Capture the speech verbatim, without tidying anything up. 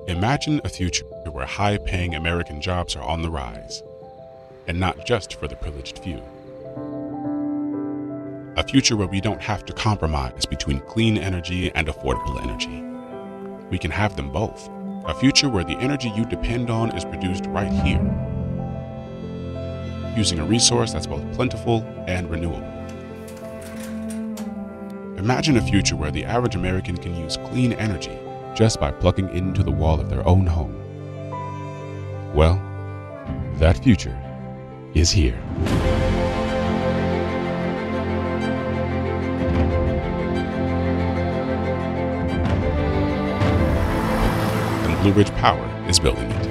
Imagine a future where high-paying American jobs are on the rise, and not just for the privileged few. A future where we don't have to compromise between clean energy and affordable energy. We can have them both. A future where the energy you depend on is produced right here, using a resource that's both plentiful and renewable. Imagine a future where the average American can use clean energy just by plugging into the wall of their own home. Well, that future is here. And Blue Ridge Power is building it.